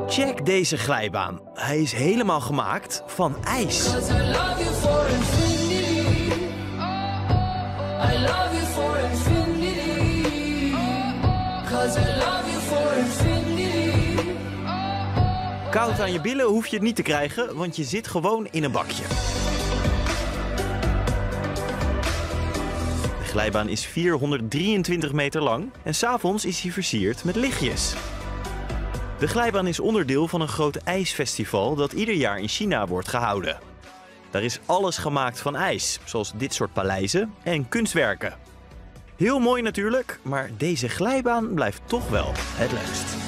Check deze glijbaan. Hij is helemaal gemaakt van ijs. Koud aan je billen hoef je het niet te krijgen, want je zit gewoon in een bakje. De glijbaan is 423 meter lang en 's avonds is hij versierd met lichtjes. De glijbaan is onderdeel van een groot ijsfestival dat ieder jaar in China wordt gehouden. Daar is alles gemaakt van ijs, zoals dit soort paleizen en kunstwerken. Heel mooi natuurlijk, maar deze glijbaan blijft toch wel het leukst.